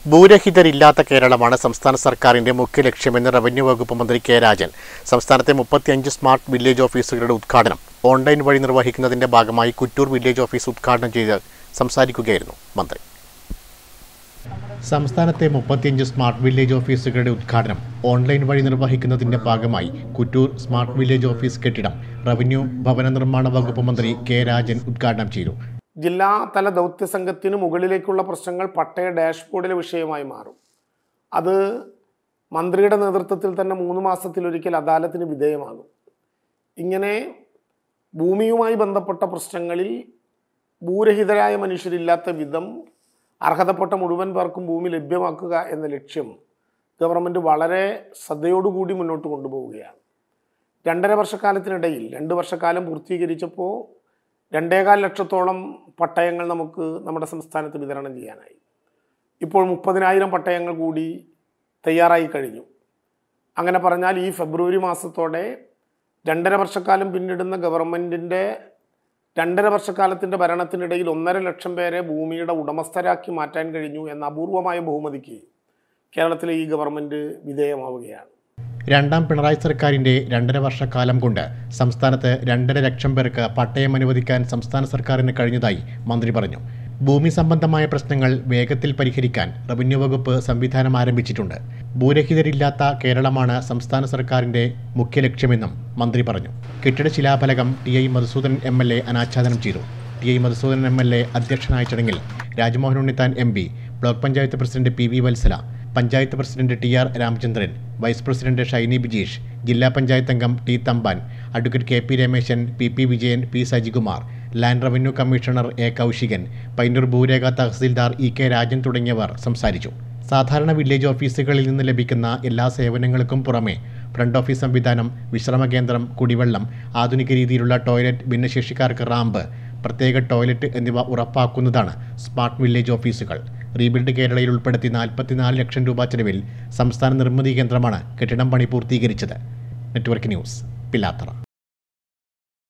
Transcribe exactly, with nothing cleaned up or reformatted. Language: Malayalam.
ഭൂരഹിതരില്ലാത്ത കേരളമാണ് സംസ്ഥാന സർക്കാരിന്റെ മുഖ്യ ലക്ഷ്യമെന്ന് റവന്യൂ വകുപ്പ് മന്ത്രി കെ രാജൻ സംസ്ഥാനത്തെ മുപ്പത്തിയഞ്ച് സ്മാർട്ട് വില്ലേജ് ഓഫീസുകളുടെ ഉദ്ഘാടനം ഓൺലൈൻ വഴി നിർവഹിക്കുന്നതിന്റെ ഭാഗമായി കുറ്റൂർ വില്ലേജ് ഓഫീസ് ഉദ്ഘാടനം ചെയ്ത് സംസാരിക്കുകയായിരുന്നു മന്ത്രി. സംസ്ഥാനത്തെ മുപ്പത്തിയഞ്ച് സ്മാർട്ട് വില്ലേജ് ഓഫീസുകളുടെ ഉദ്ഘാടനം ഓൺലൈൻ വഴി നിർവഹിക്കുന്നതിന്റെ ഭാഗമായി കുറ്റൂർ സ്മാർട്ട് വില്ലേജ് ഓഫീസ് കെട്ടിടം റവന്യൂ ഭവന നിർമ്മാണ വകുപ്പ് മന്ത്രി കെ രാജൻ ഉദ്ഘാടനം ചെയ്തു. ജില്ലാതല ദൗത്യ സംഘത്തിന് മുകളിലേക്കുള്ള പ്രശ്നങ്ങൾ പട്ടയ ഡാഷ്ബോർഡിലെ വിഷയമായി മാറും. അത് മന്ത്രിയുടെ നേതൃത്വത്തിൽ തന്നെ മൂന്ന് മാസത്തിലൊരിക്കൽ അദാലത്തിന് വിധേയമാകും. ഇങ്ങനെ ഭൂമിയുമായി ബന്ധപ്പെട്ട പ്രശ്നങ്ങളിൽ ഭൂരഹിതരായ മനുഷ്യരില്ലാത്ത വിധം അർഹതപ്പെട്ട മുഴുവൻ പേർക്കും ഭൂമി ലഭ്യമാക്കുക എന്ന ലക്ഷ്യം ഗവൺമെൻറ് വളരെ ശ്രദ്ധയോടുകൂടി മുന്നോട്ട് കൊണ്ടുപോവുകയാണ്. രണ്ടര വർഷക്കാലത്തിനിടയിൽ രണ്ട് വർഷക്കാലം പൂർത്തീകരിച്ചപ്പോൾ രണ്ടേകാൽ ലക്ഷത്തോളം പട്ടയങ്ങൾ നമുക്ക് നമ്മുടെ സംസ്ഥാനത്ത് വിതരണം ചെയ്യാനായി. ഇപ്പോൾ മുപ്പതിനായിരം പട്ടയങ്ങൾ കൂടി തയ്യാറായി കഴിഞ്ഞു. അങ്ങനെ പറഞ്ഞാൽ ഈ ഫെബ്രുവരി മാസത്തോടെ രണ്ടര വർഷക്കാലം പിന്നിടുന്ന ഗവൺമെൻറ്റിൻ്റെ രണ്ടര വർഷക്കാലത്തിൻ്റെ ഭരണത്തിനിടയിൽ ഒന്നര ലക്ഷം പേരെ ഭൂമിയുടെ ഉടമസ്ഥരാക്കി മാറ്റാൻ കഴിഞ്ഞു എന്ന അപൂർവമായ ബഹുമതിക്ക് കേരളത്തിലെ ഈ ഗവൺമെൻറ് വിധേയമാവുകയാണ്. രണ്ടാം പിണറായി സർക്കാരിന്റെ രണ്ടര വർഷക്കാലം കൊണ്ട് സംസ്ഥാനത്ത് രണ്ടര ലക്ഷം പേർക്ക് പട്ടയം അനുവദിക്കാൻ സംസ്ഥാന സർക്കാരിന് കഴിഞ്ഞതായി മന്ത്രി പറഞ്ഞു. ഭൂമി സംബന്ധമായ പ്രശ്നങ്ങൾ വേഗത്തിൽ പരിഹരിക്കാൻ റവന്യൂ വകുപ്പ് സംവിധാനം ആരംഭിച്ചിട്ടുണ്ട്. ഭൂരഹിതരില്ലാത്ത കേരളമാണ് സംസ്ഥാന സർക്കാരിന്റെ മുഖ്യ ലക്ഷ്യമെന്നും മന്ത്രി പറഞ്ഞു. കെട്ടിട ശിലാഫലകം T I Madhusudanan M L A അനാച്ഛാദനം ചെയ്തു. T I Madhusudanan M L A അധ്യക്ഷനായ ചടങ്ങിൽ Rajmohan Unnithan M P, block panchayat president P V Vatsala, panchayat president T R Ramachandran, vice president Shiny Bijeesh, ജില്ലാ പഞ്ചായത്ത് അംഗം T Thampan, advocate K P Rameshan, P P Vijayan, P Sajikumar, land revenue commissioner A Kaushikan, Painoor ഭൂരേഖ തഹസിൽദാർ ഇ കെ രാജൻ തുടങ്ങിയവർ സംസാരിച്ചു. സാധാരണ വില്ലേജ് ഓഫീസുകളിൽ നിന്ന് ലഭിക്കുന്ന എല്ലാ സേവനങ്ങൾക്കും പുറമെ ഫ്രണ്ട് ഓഫീസ് സംവിധാനം, വിശ്രമ കേന്ദ്രം, കുടിവെള്ളം, ആധുനിക രീതിയിലുള്ള ടോയ്ലറ്റ്, ഭിന്നശേഷിക്കാർക്ക് റാമ്പ്, പ്രത്യേക ടോയ്ലറ്റ് എന്നിവ ഉറപ്പാക്കുന്നതാണ് സ്മാർട്ട് വില്ലേജ് ഓഫീസുകൾ. റീബിൽഡ് കേരളയിൽ ഉൾപ്പെടുത്തി നാൽപ്പത്തിനാല് ലക്ഷം രൂപ ചെലവിൽ സംസ്ഥാന നിർമ്മിതി കേന്ദ്രമാണ് കെട്ടിടം പണി പൂർത്തീകരിച്ചത്. Network news, Pilathara.